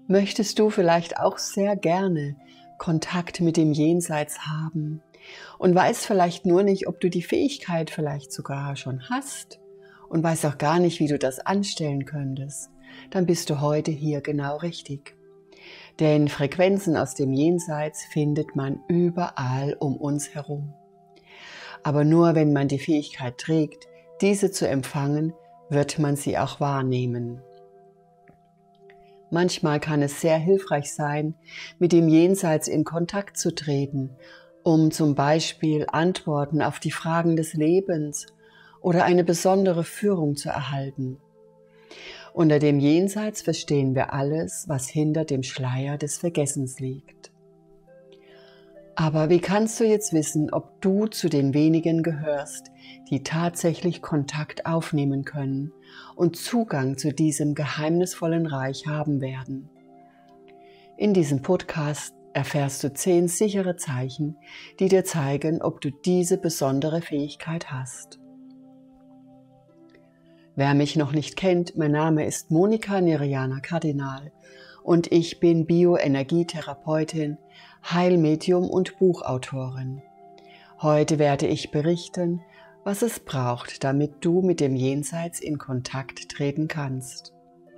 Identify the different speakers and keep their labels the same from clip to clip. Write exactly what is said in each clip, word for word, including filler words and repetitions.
Speaker 1: Möchtest du vielleicht auch sehr gerne Kontakt mit dem Jenseits haben und weißt vielleicht nur nicht, ob du die Fähigkeit vielleicht sogar schon hast und weißt auch gar nicht, wie du das anstellen könntest, dann bist du heute hier genau richtig. Denn Frequenzen aus dem Jenseits findet man überall um uns herum. Aber nur wenn man die Fähigkeit trägt, diese zu empfangen, wird man sie auch wahrnehmen. Manchmal kann es sehr hilfreich sein, mit dem Jenseits in Kontakt zu treten, um zum Beispiel Antworten auf die Fragen des Lebens oder eine besondere Führung zu erhalten. Unter dem Jenseits verstehen wir alles, was hinter dem Schleier des Vergessens liegt. Aber wie kannst du jetzt wissen, ob du zu den wenigen gehörst, die tatsächlich Kontakt aufnehmen können und Zugang zu diesem geheimnisvollen Reich haben werden? In diesem Podcast erfährst du zehn sichere Zeichen, die dir zeigen, ob du diese besondere Fähigkeit hast. Wer mich noch nicht kennt, mein Name ist Monika Neriana Kardinal und ich bin Bioenergietherapeutin, Heilmedium und Buchautorin. Heute werde ich berichten, was es braucht, damit du mit dem Jenseits in Kontakt treten kannst.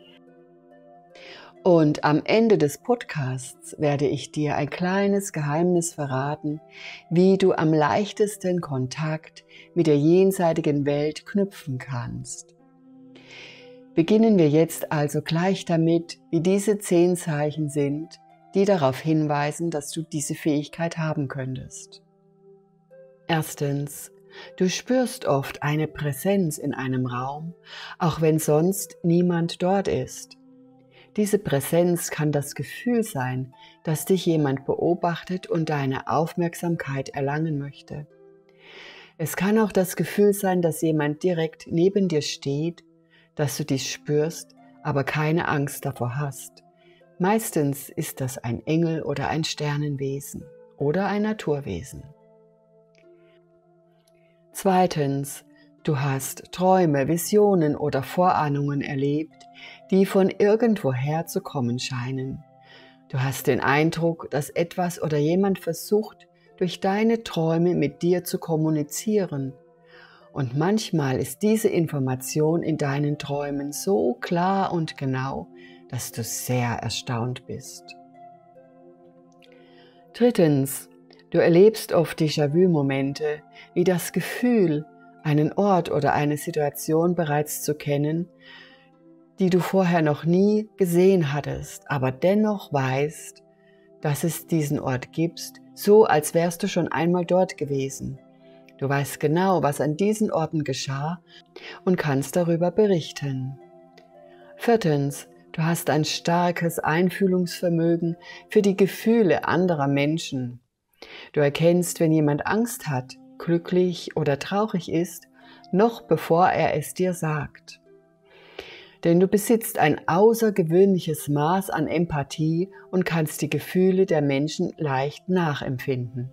Speaker 1: Und am Ende des Podcasts werde ich dir ein kleines Geheimnis verraten, wie du am leichtesten Kontakt mit der jenseitigen Welt knüpfen kannst. Beginnen wir jetzt also gleich damit, wie diese zehn Zeichen sind, die darauf hinweisen, dass du diese Fähigkeit haben könntest. Erstens, du spürst oft eine Präsenz in einem Raum, auch wenn sonst niemand dort ist. Diese Präsenz kann das Gefühl sein, dass dich jemand beobachtet und deine Aufmerksamkeit erlangen möchte. Es kann auch das Gefühl sein, dass jemand direkt neben dir steht, dass du dies spürst, aber keine Angst davor hast. Meistens ist das ein Engel oder ein Sternenwesen oder ein Naturwesen. Zweitens, du hast Träume, Visionen oder Vorahnungen erlebt, die von irgendwoher zu kommen scheinen. Du hast den Eindruck, dass etwas oder jemand versucht, durch deine Träume mit dir zu kommunizieren. Und manchmal ist diese Information in deinen Träumen so klar und genau, dass du sehr erstaunt bist. Drittens, du erlebst oft Déjà-vu-Momente, wie das Gefühl, einen Ort oder eine Situation bereits zu kennen, die du vorher noch nie gesehen hattest, aber dennoch weißt, dass es diesen Ort gibt, so als wärst du schon einmal dort gewesen. Du weißt genau, was an diesen Orten geschah und kannst darüber berichten. Viertens, du hast ein starkes Einfühlungsvermögen für die Gefühle anderer Menschen. Du erkennst, wenn jemand Angst hat, glücklich oder traurig ist, noch bevor er es dir sagt. Denn du besitzt ein außergewöhnliches Maß an Empathie und kannst die Gefühle der Menschen leicht nachempfinden.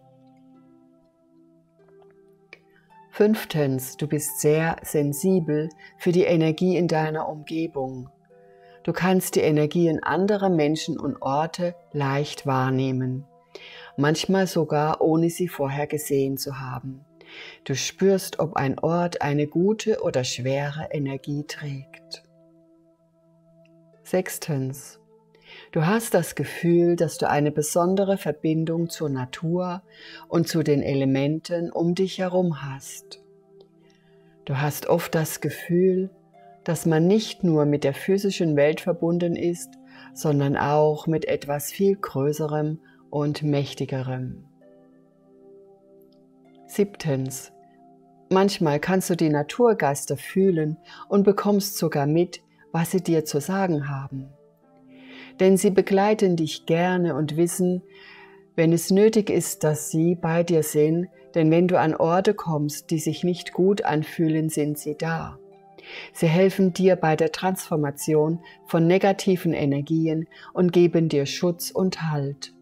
Speaker 1: Fünftens, du bist sehr sensibel für die Energie in deiner Umgebung. Du kannst die Energien anderer Menschen und Orte leicht wahrnehmen, manchmal sogar ohne sie vorher gesehen zu haben. Du spürst, ob ein Ort eine gute oder schwere Energie trägt. Sechstens, du hast das Gefühl, dass du eine besondere Verbindung zur Natur und zu den Elementen um dich herum hast. Du hast oft das Gefühl, dass man nicht nur mit der physischen Welt verbunden ist, sondern auch mit etwas viel Größerem und Mächtigerem. Siebtens, manchmal kannst du die Naturgeister fühlen und bekommst sogar mit, was sie dir zu sagen haben. Denn sie begleiten dich gerne und wissen, wenn es nötig ist, dass sie bei dir sind, denn wenn du an Orte kommst, die sich nicht gut anfühlen, sind sie da. Sie helfen dir bei der Transformation von negativen Energien und geben dir Schutz und Halt.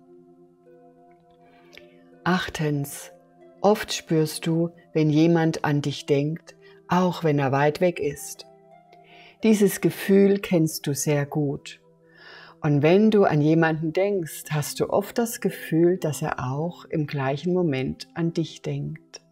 Speaker 1: Achtens, oft spürst du, wenn jemand an dich denkt, auch wenn er weit weg ist. Dieses Gefühl kennst du sehr gut. Und wenn du an jemanden denkst, hast du oft das Gefühl, dass er auch im gleichen Moment an dich denkt.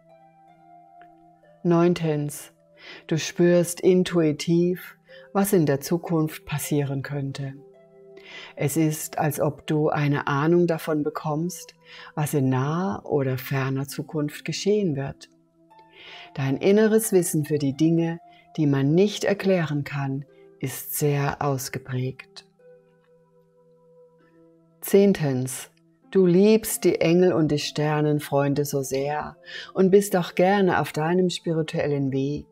Speaker 1: Neuntens, du spürst intuitiv, was in der Zukunft passieren könnte. Es ist, als ob du eine Ahnung davon bekommst, was in naher oder ferner Zukunft geschehen wird. Dein inneres Wissen für die Dinge, die man nicht erklären kann, ist sehr ausgeprägt. Zehntens, du liebst die Engel und die Sternenfreunde so sehr und bist auch gerne auf deinem spirituellen Weg.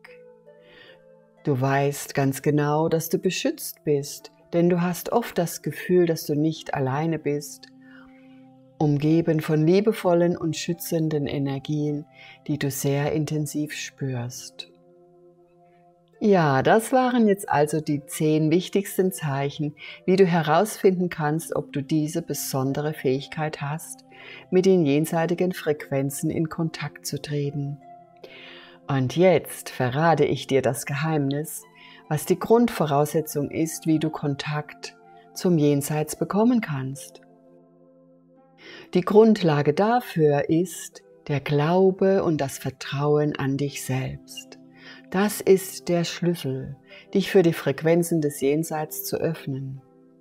Speaker 1: Du weißt ganz genau, dass du beschützt bist, denn du hast oft das Gefühl, dass du nicht alleine bist, umgeben von liebevollen und schützenden Energien, die du sehr intensiv spürst. Ja, das waren jetzt also die zehn wichtigsten Zeichen, wie du herausfinden kannst, ob du diese besondere Fähigkeit hast, mit den jenseitigen Frequenzen in Kontakt zu treten. Und jetzt verrate ich dir das Geheimnis, was die Grundvoraussetzung ist, wie du Kontakt zum Jenseits bekommen kannst. Die Grundlage dafür ist der Glaube und das Vertrauen an dich selbst. Das ist der Schlüssel, dich für die Frequenzen des Jenseits zu öffnen.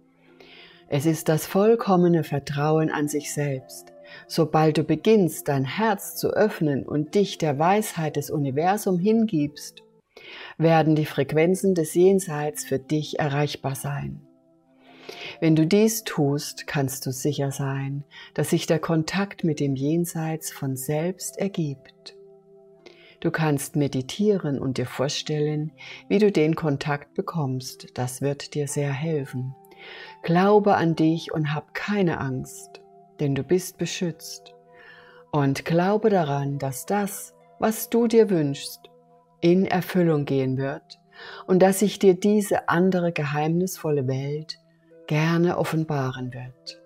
Speaker 1: Es ist das vollkommene Vertrauen an sich selbst. Sobald du beginnst, dein Herz zu öffnen und dich der Weisheit des Universums hingibst, werden die Frequenzen des Jenseits für dich erreichbar sein. Wenn du dies tust, kannst du sicher sein, dass sich der Kontakt mit dem Jenseits von selbst ergibt. Du kannst meditieren und dir vorstellen, wie du den Kontakt bekommst. Das wird dir sehr helfen. Glaube an dich und hab keine Angst, denn du bist beschützt. Und glaube daran, dass das, was du dir wünschst, in Erfüllung gehen wird und dass sich dir diese andere geheimnisvolle Welt gerne offenbaren wird.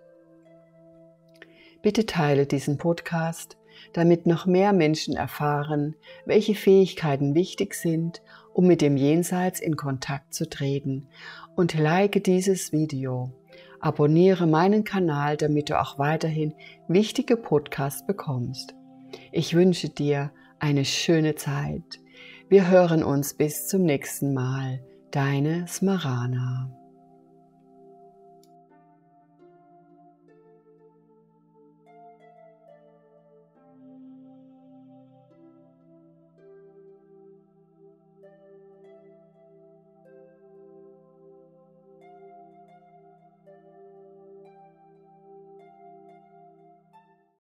Speaker 1: Bitte teile diesen Podcast, damit noch mehr Menschen erfahren, welche Fähigkeiten wichtig sind, um mit dem Jenseits in Kontakt zu treten, und like dieses Video. Abonniere meinen Kanal, damit du auch weiterhin wichtige Podcasts bekommst. Ich wünsche dir eine schöne Zeit. Wir hören uns bis zum nächsten Mal. Deine Smarana.